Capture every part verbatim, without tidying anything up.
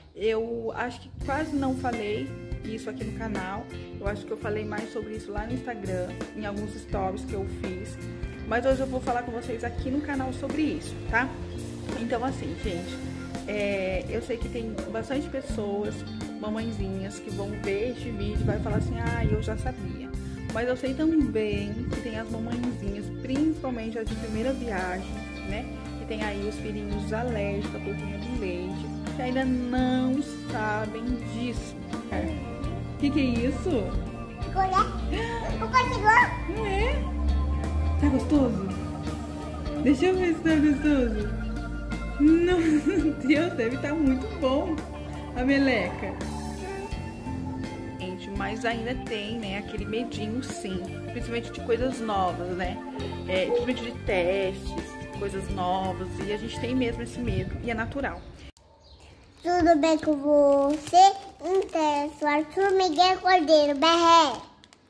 Eu acho que quase não falei isso aqui no canal. Eu acho que eu falei mais sobre isso lá no Instagram, em alguns stories que eu fiz. Mas hoje eu vou falar com vocês aqui no canal sobre isso, tá? Então assim, gente, é, eu sei que tem bastante pessoas, mamãezinhas, que vão ver este vídeo e vai falar assim, ah, eu já sabia. Mas eu sei também que tem as mamãezinhas, principalmente as de primeira viagem, né? Que tem aí os filhinhos alérgicos à proteína do leite, que ainda não sabem disso. O que que é isso? Não é? Tá gostoso? Deixa eu ver se tá gostoso. Não, Deus, deve estar muito bom a meleca. Mas ainda tem, né, aquele medinho sim, principalmente de coisas novas, né, é, principalmente de testes, coisas novas, e a gente tem mesmo esse medo, e é natural. Tudo bem com você? Então, sou Arthur Miguel Cordeiro, Berré.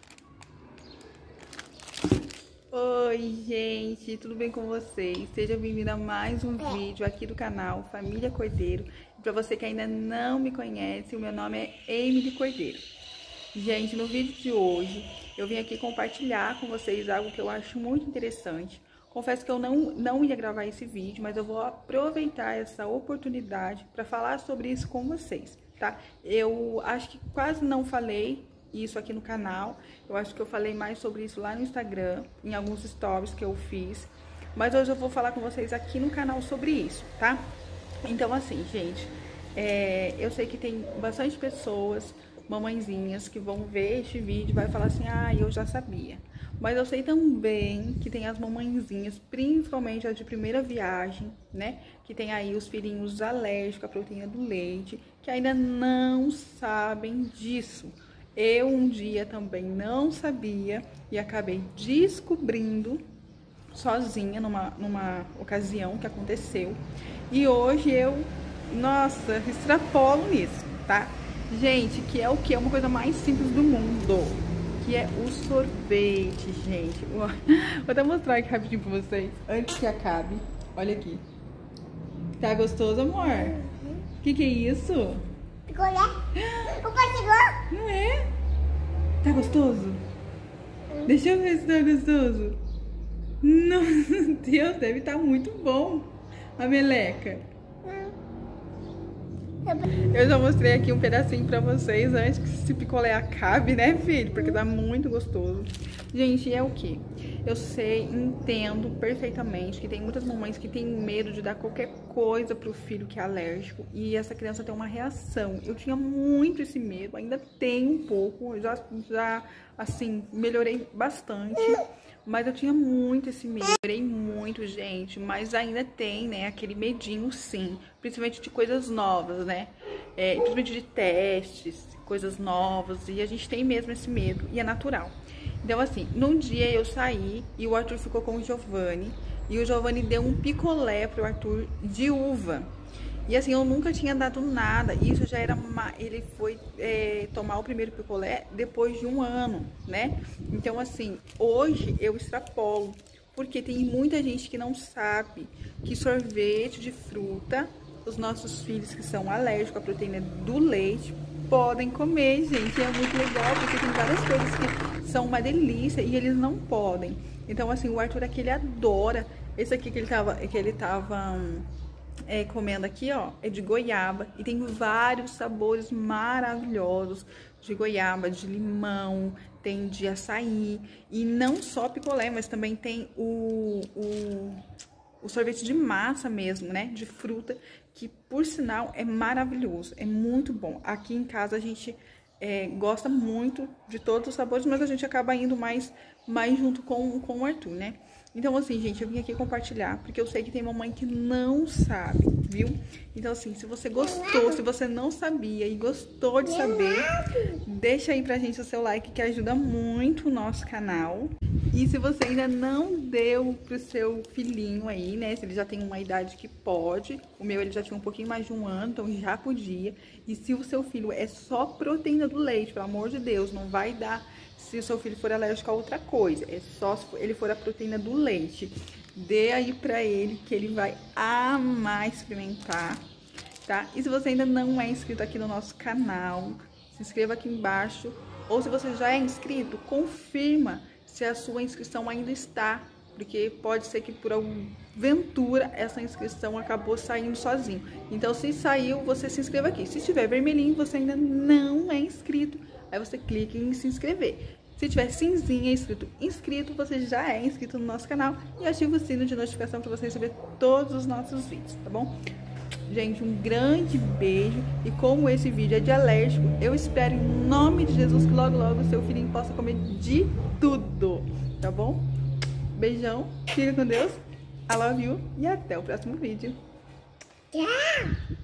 Oi, gente, tudo bem com vocês? Seja bem-vindo a mais um é. vídeo aqui do canal Família Cordeiro. E para você que ainda não me conhece, o meu nome é Emily Cordeiro. Gente, no vídeo de hoje, eu vim aqui compartilhar com vocês algo que eu acho muito interessante. Confesso que eu não, não ia gravar esse vídeo, mas eu vou aproveitar essa oportunidade para falar sobre isso com vocês, tá? Eu acho que quase não falei isso aqui no canal. Eu acho que eu falei mais sobre isso lá no Instagram, em alguns stories que eu fiz. Mas hoje eu vou falar com vocês aqui no canal sobre isso, tá? Então, assim, gente, é, eu sei que tem bastante pessoas, mamãezinhas, que vão ver este vídeo e vai falar assim, ah, eu já sabia. Mas eu sei também que tem as mamãezinhas, principalmente as de primeira viagem, né? Que tem aí os filhinhos alérgicos à proteína do leite, que ainda não sabem disso. Eu um dia também não sabia e acabei descobrindo sozinha numa, numa ocasião que aconteceu. E hoje eu, nossa, extrapolo nisso, tá? Gente, que é o que? É uma coisa mais simples do mundo, que é o sorvete, gente. Vou até mostrar aqui rapidinho pra vocês, antes que acabe. Olha aqui. Tá gostoso, amor? O que que é isso? Picolé? Não é? Tá gostoso? Deixa eu ver se tá gostoso. Não, Deus, deve estar muito bom a meleca. Eu já mostrei aqui um pedacinho pra vocês antes que esse picolé acabe, né, filho? Porque tá muito gostoso. Gente, é o que? Eu sei, entendo perfeitamente que tem muitas mamães que têm medo de dar qualquer coisa pro filho que é alérgico e essa criança tem uma reação. Eu tinha muito esse medo, ainda tenho um pouco, eu já, já assim, melhorei bastante. Mas eu tinha muito esse medo, melhorei muito, gente, mas ainda tem, né, aquele medinho sim, principalmente de coisas novas, né, é, principalmente de testes, coisas novas, e a gente tem mesmo esse medo, e é natural. Então, assim, num dia eu saí e o Arthur ficou com o Giovanni, e o Giovanni deu um picolé pro Arthur de uva. E assim, eu nunca tinha dado nada, isso já era, uma, ele foi é, tomar o primeiro picolé depois de um ano, né? Então assim, hoje eu extrapolo, porque tem muita gente que não sabe que sorvete de fruta, os nossos filhos que são alérgicos à proteína do leite, podem comer, gente, é muito legal, porque tem várias coisas que são uma delícia e eles não podem. Então assim, o Arthur aqui, ele adora, esse aqui que ele tava, que ele tava... É, comendo aqui, ó, é de goiaba e tem vários sabores maravilhosos de goiaba, de limão, tem de açaí e não só picolé, mas também tem o, o, o sorvete de massa mesmo, né, de fruta, que por sinal é maravilhoso, é muito bom. Aqui em casa a gente é, gosta muito de todos os sabores, mas a gente acaba indo mais, mais junto com, com o Arthur, né? Então, assim, gente, eu vim aqui compartilhar, porque eu sei que tem mamãe que não sabe, viu? Então, assim, se você gostou, se você não sabia e gostou de saber, deixa aí pra gente o seu like, que ajuda muito o nosso canal. E se você ainda não deu pro seu filhinho aí, né, se ele já tem uma idade que pode, o meu ele já tinha um pouquinho mais de um ano, então já podia. E se o seu filho é só proteína do leite, pelo amor de Deus, não vai dar... Se o seu filho for alérgico a outra coisa, é só se ele for a proteína do leite. Dê aí pra ele, que ele vai amar experimentar. tá? E se você ainda não é inscrito aqui no nosso canal, se inscreva aqui embaixo. Ou se você já é inscrito, confirma se a sua inscrição ainda está, porque pode ser que por alguma ventura essa inscrição acabou saindo sozinho. Então, se saiu, você se inscreva aqui. Se estiver vermelhinho, você ainda não é inscrito, aí você clica em se inscrever. Se tiver cinzinha escrito inscrito, você já é inscrito no nosso canal e ativa o sino de notificação para você receber todos os nossos vídeos, tá bom? Gente, um grande beijo. E como esse vídeo é de alérgico, eu espero em nome de Jesus que logo logo o seu filhinho possa comer de tudo, tá bom? Beijão, fica com Deus, I love you e até o próximo vídeo. Tchau!